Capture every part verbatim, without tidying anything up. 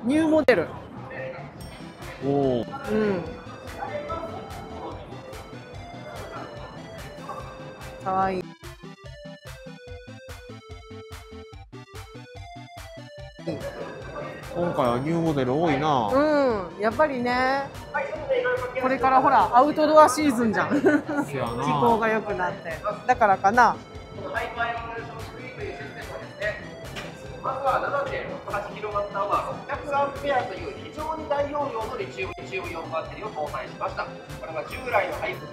ニューモデル。 おお。 うん。かわいい。 今回はニューモデル多いな。 うん、やっぱりね。これからほらアウトドアシーズンじゃん。気候が良くなって、だからかな。 まずは ななてんろくはちキロワットアワーろっぴゃくアンペアという非常に大容量のリチウムリチウムイオンバッテリーを搭載しました。これは従来のハイ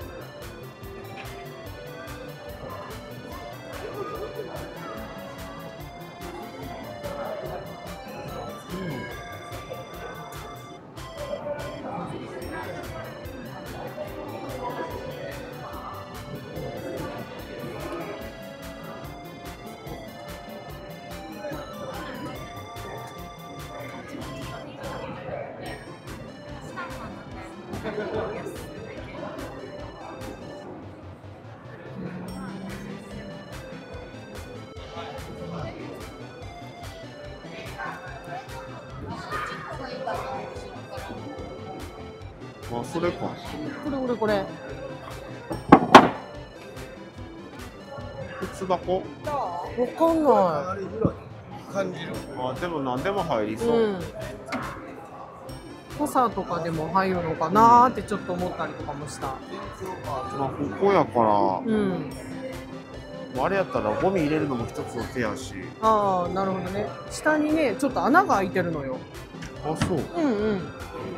あ、それか。 これこれこれ。 靴箱？ わかんな感じる。あ、でも何でも入りい。 そう。 うん。傘とかでも入るのかなーってちょっと思ったりとかもした。 まあここやから、 うん。 あれやったらゴミ入れるのも一つの手やし。 ああ、なるほどね。下にね、ちょっと穴が開いてるのよ。 あ、そう。 うんうん。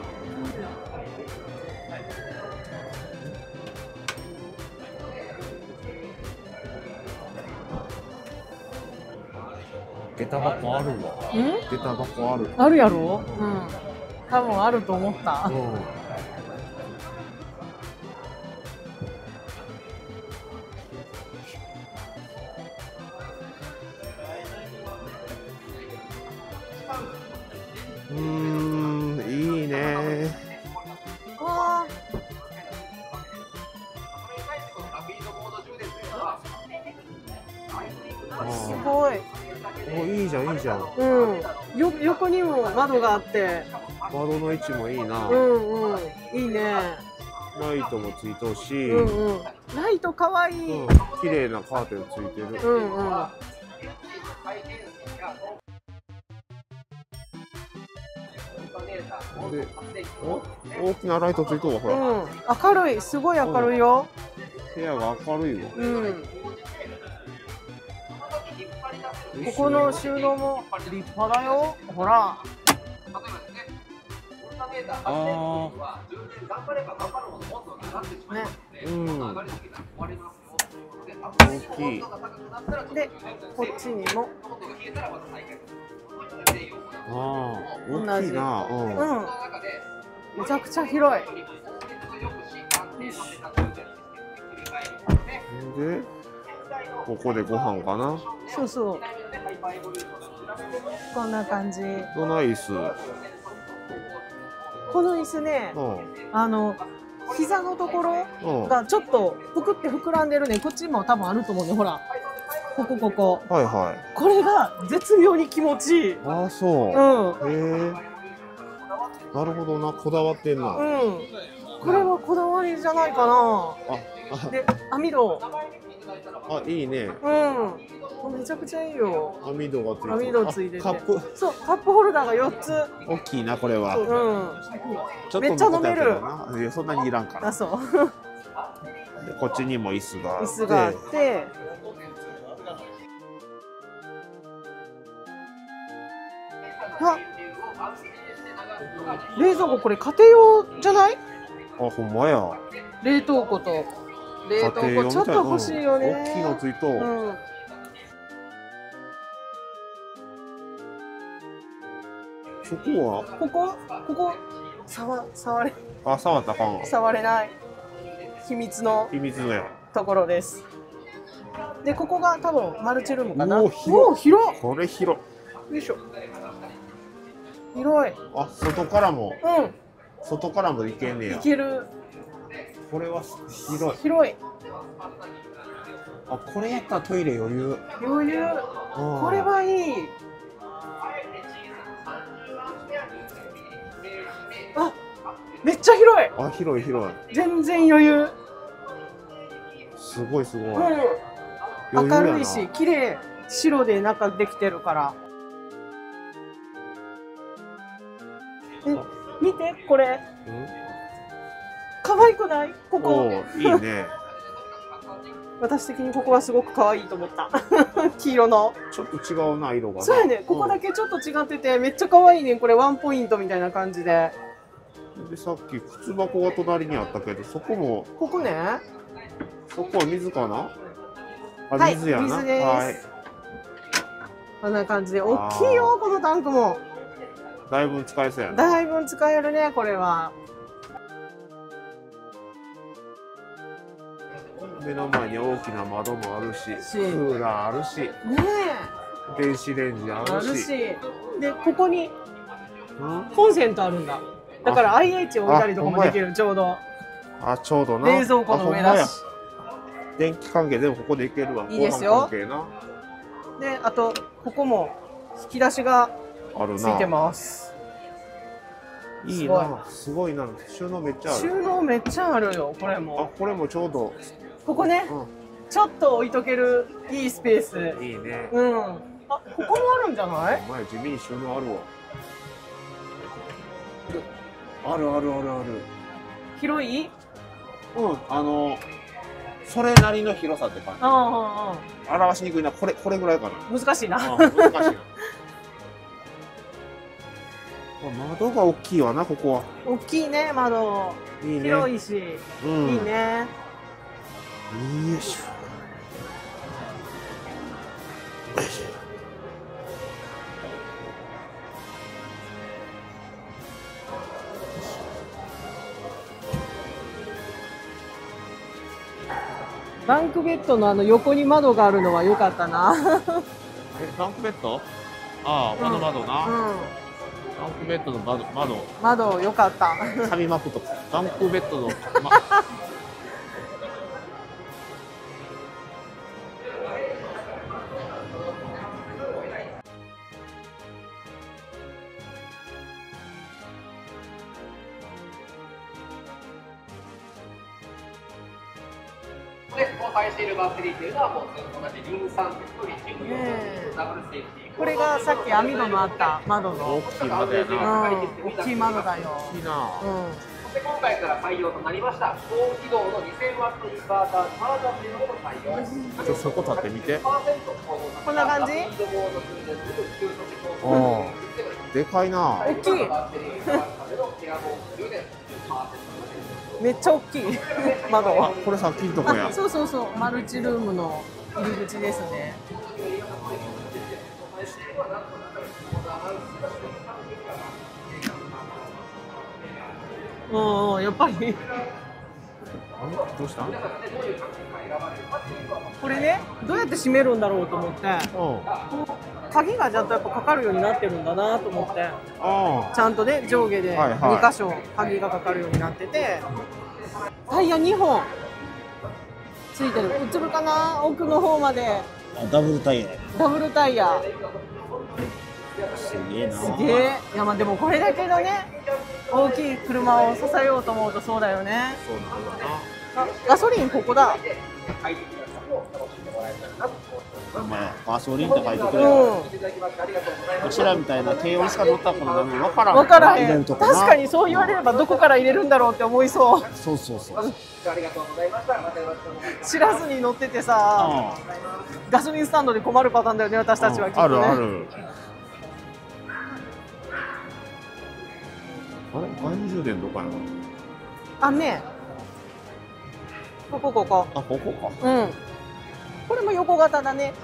下駄箱あるわ。 うん？ 下駄箱ある。 あるやろ？うん。多分あると思った。 うん。うーん、いいね。 わあ、すごい。 お、いいじゃん、いいじゃん。 うん。よ、横にも窓があって。 窓の位置もいいな。 うんうん。いいね。 ライトもついとうし。 うんうん。ライトかわいい。 うん、綺麗なカーテンついてる。 うんうん。 で、お、大きなライトついとうわ、ほら。 うん。明るい、すごい明るいよ。 部屋が明るいわ。 うん。ここの収納も立派だよ。ほら。 ああ。 ね。 うん。大きい。 で、こっちにも。 ああ、大きいな。うん。 うん。めちゃくちゃ広い。 で、ここでご飯かな。 そうそう。こんな感じ。 どない椅子。 この椅子ね、 うん。 あの膝のところうん。 がちょっとぷくって膨らんでるね。こっちも多分あると思うね。ほら、ここここ。 はいはい。 これが絶妙に気持ちいい。 ああ、そう。 うん。 へえ。なるほどな、こだわってんな。 うん。これはこだわりじゃないかな。 あ、 で、網戸。 あ、いいね。 うん。めちゃくちゃいいよ。 網戸がついてる。 網戸ついてて。 カップ。 そう、カップホルダーがよっつ。 大きいな、これは。 うん。 ちょっとめっちゃ飲める。 いや、そんなにいらんかあ、 ら。 そう。 で、こっちにも椅子があって。 椅子があって。あ、冷蔵庫これ家庭用じゃない？ あ、ほんまや。 冷凍庫と冷凍庫ちょっと欲しいよね。 うん、大きいのついとう。 うん、 そこは？ ここここ触触れあ、触ったらあかんわ。 触れない秘密の秘密のや。 ところです。で、ここが多分マルチルームかな。 おー、広い。 おー、広い。 これ広い。 よいしょ。広い。 あ、外からも。 うん。 外からも行けんねや。 いける。 これは広い。 広い。 あ、これやったらトイレ余裕。 余裕。これはいい。 めっちゃ広い。 あ、広い広い。 全然余裕。 すごいすごい。 うん、明るいし綺麗。白で中できてるから。え、見てこれ。可愛くない？ここ。 いいね。 私的にここはすごく可愛いと思った。黄色の。 ちょっと違うな、色が。 そうやね。ここだけちょっと違ってて、めっちゃ可愛いね。これワンポイントみたいな感じで。 で、さっき靴箱が隣にあったけど、そこも。 ここね。 そこは水かな。あ、 はい、 水やな。 水です。 はい。 こんな感じで、大きいよ、このタンクも。 だいぶ使えそうやな。 だいぶ使えるね、これは。 目の前に大きな窓もあるし、クーラーあるし、ねえ、電子レンジあるし。あるし。 で、ここにコンセントあるんだ。だから アイエイチ 置いたりとかもできる、ちょうど。 あ、ちょうどな。 冷蔵庫の上だし。 電気関係でもここでいけるわ。 いいですよ。で、あとここも引き出しがついてます。 いいな、すごいな。収納めっちゃある。 収納めっちゃあるよ、これも。 あ、これもちょうど。 ここね、ちょっと置いとけるいいスペース。 いいね。 うん。あ、ここもあるんじゃない？ 前地味に収納あるわ。あるあるあるある。 広い？ うん、あの。それなりの広さって感じ。表しにくいな、これ、これぐらいかな。 難しいな。 難しいな。窓が大きいわな、ここは。 大きいね、窓。いいね。広いし。うん、いいね。 よいしょ。 バンクベッドのあの横に窓があるのは良かったな。 え、バンクベッド？ああ、この窓な。うんうん、バンクベッドの窓、窓。 窓良かった。 紙膜とか。バンクベッドの。まで搭載しているバッテリーというのはもう同じリン酸鉄とリチウムイオンダブルセーフティー。 これがさっき網戸のあった窓の大きい窓やな。 大きい窓だよ。 大きいな。 そして今回から採用となりました高機動のにせんワットインバーターチャージャーというのも採用。 ちょっとそこ立ってみて。 こんな感じ？ でかいな。 大きい。めっちゃ大きい窓。 あ、これさっきのとこや。 そうそうそう、マルチルームの入り口ですね。うん、やっぱり。 どうした？ これね、どうやって閉めるんだろうと思って。鍵がちゃんとやっぱかかるようになってるんだなと思って。ちゃんとね、上下でに箇所鍵がかかるようになってて。タイヤにほんついてる。映るかな、奥の方まで。 ダブルタイヤ。 ダブルタイヤ。 すげえな。 すげえ。いや、まあでもこれだけのね、大きい車を支えようと思うとそうだよね。 そうなんだな。 あ、ガソリンここだ。 お前ガソリンって書いてくれよ。うちらみたいな低温しか乗ったことないのに分からん。 分からへん。確かにそう言われればどこから入れるんだろうって思いそう。 そうそうそう。 知らずに乗っててさ、ガソリンスタンドで困るパターンだよね、私たちはきっとね。 あるある。あれ、満充電どこやの？ あ、ね。ここここ。 あ、ここか。 うん。これも横型だね。 うん。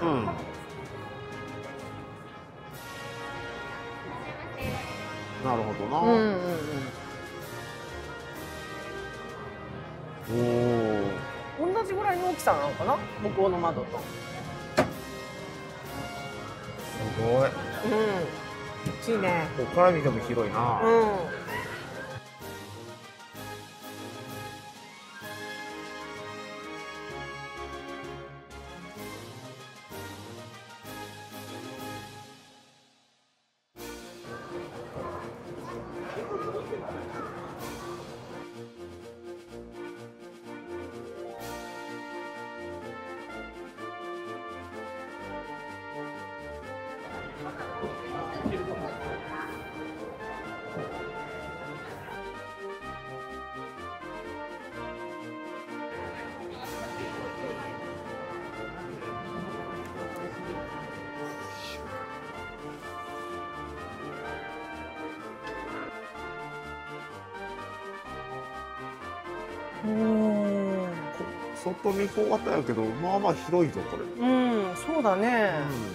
なるほどな。うんうんうん。おお。 同じぐらいの大きさなのかな、向こうの窓と。 すごい。うん。大きいね。 ここから見ても広いな。うん。 ん。 外見小型やけど、まあまあ広いぞこれ。 うん、そうだね。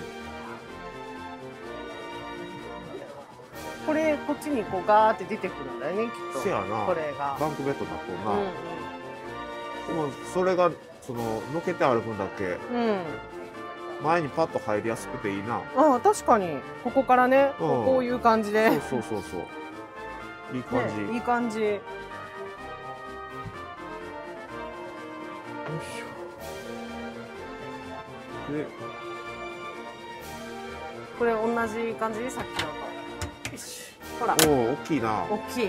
うん、これこっちにこうガーって出てくるんだよね、きっと。 せやな。 これがバンクベッドだとな。 うんうん、 でもそれがそののけて歩くんだっけ。うん。前にパッと入りやすくていいな。 ああ、確かにここからね、うん、こういう感じで。 そうそうそうそう。いい感じ。 ね、いい感じ。よいしょ。で、これ同じ感じ、さっきのと。よし。ほら。 おお、大きいな。 大きい。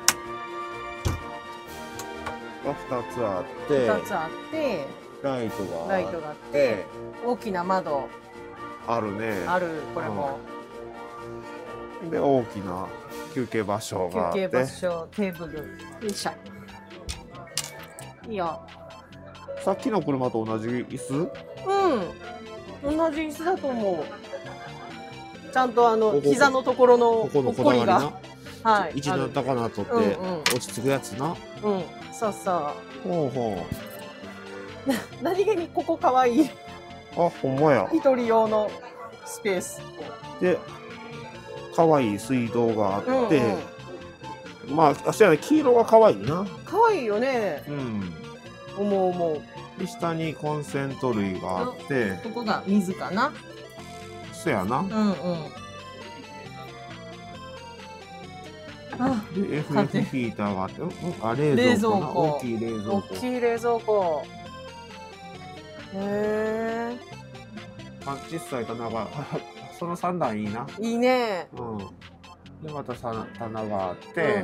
がふたつあって。 ふたつあって。 ライトがあって。 ライトがあって。大きな窓。 あるね。 ある、これも。 うん、で、大きな休憩場所があって。 休憩場所、テーブル。よいしょ。いいよ。 さっきの車と同じ椅子？ うん。同じ椅子だと思う。ちゃんとあの膝のところのほこりが、 はい。一段高なとって落ち着くやつな。 うん。そうそう。 ほうほう。何気にここ可愛い。 あ、ほんまや。 一人用のスペース。 で、可愛い水道があって、まあ、あしやね、黄色が可愛いな。 可愛いよね。うん。思う思う。 で、下にコンセント類があって、 ここが水かな。 そやな。うんうん。あ、で、エフエフ ヒーターがあって、うん、あ、冷蔵庫。大きい冷蔵庫。 大きい冷蔵庫。へえ。 小さい棚が、そのさんだんいいな。 いいね。 うん。で、またさ棚があって、うんうん、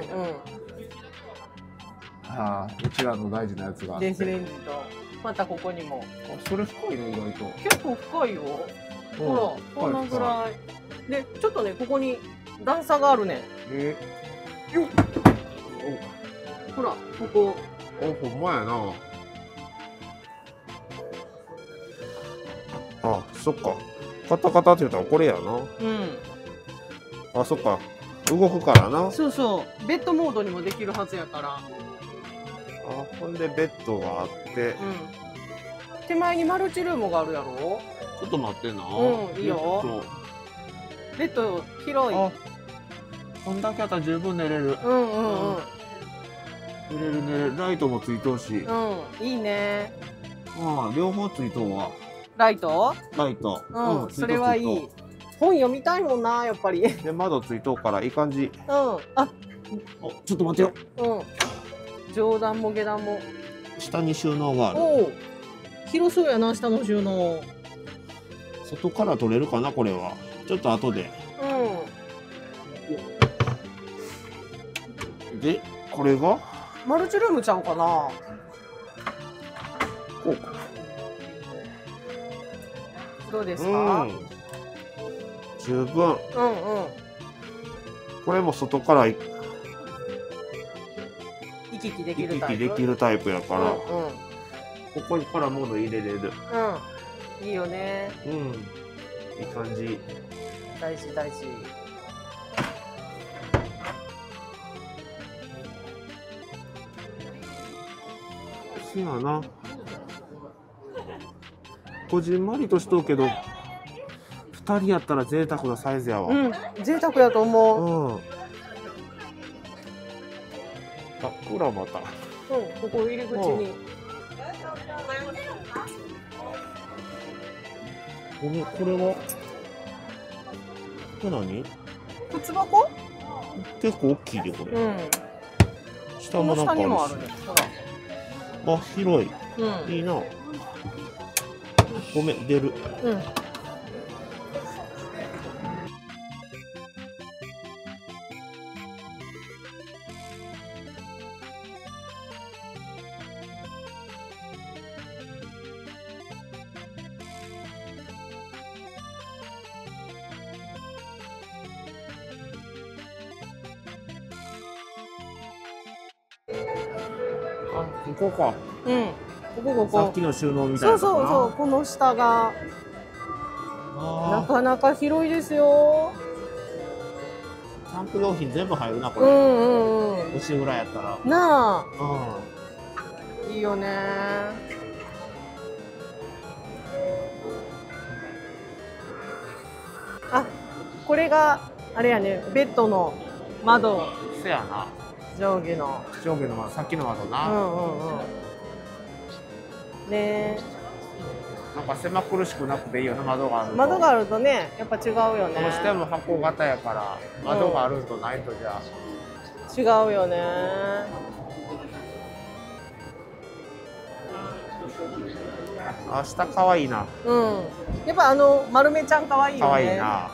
はあ、うちらの大事なやつがあって。 電子レンジと、またここにも。 あ、それ深いね、意外と。 結構深いよ。ほら、こんなぐらい。で、ちょっとね、ここに段差があるね。えー、よっ。ほら、ここ。 あ、ほんまやな。あ、そっか。カタカタって言ったらこれやな。うん。あ、そっか。動くからな。 そうそう。ベッドモードにもできるはずやから。あ、 ほんでベッドがあって。うん。 手前にマルチルームがあるやろ。 ちょっと待ってな。 うん、いいよ。ベッド広い。あ、 こんだけあったら十分寝れる。うんうんうん。寝れる寝れる。ライトもついとうし。 うん、いいね。 ああ、両方ついとうわ。 ライト？ ライト。 うん、それはいい。本読みたいもんな、やっぱり。 で、窓ついとうからいい感じ。 うん。あ、 ちょっと待ってよ。 うん。上段も下段も。 下に収納がある。おお。 広そうやな、下の収納。 外から取れるかな、これは。ちょっと後で。うん。で、これがマルチルームちゃうかな。 こうか。 どうですか？ 十分。うんうん。これも外から行き来できるタイプ。 行き来できるタイプやから。うんうん、ここにから物入れれる。 うん。いいよね。 うん。いい感じ。 大事大事。 そうやな。こじんまりとしとうけど、二人やったら贅沢なサイズやわ。 うん、贅沢やと思う。うん。 あ、ほらまた。 うん、ここ入り口に。 ごめん、これは。これ何？ 靴箱？ 結構大きいでこれ。うん。下もなんかあるし。 下にもあるね。ほら。あ、広い。うん。いいな。ごめん、出る。うん。あ、ここか。 うん。ここここ。 さっきの収納みたいな。 そうそうそう、この下が。なかなか広いですよ。 キャンプ用品全部入るな、これ。うんうんうん。牛ぐらいやったら。 なあ。 いいよね。あ、これがあれやね、ベッドの窓。 せやな。 上下の。 上下の窓、さっきの窓な。 うんうんうん。ね。 なんか狭苦しくなくていいよね、窓があると。 窓があるとね、やっぱ違うよね。 どうしても箱型やから、窓があるとないとじゃあ。違うよね。 あ、下可愛いな。 うん。やっぱあの丸めちゃん可愛いよね。 可愛いな。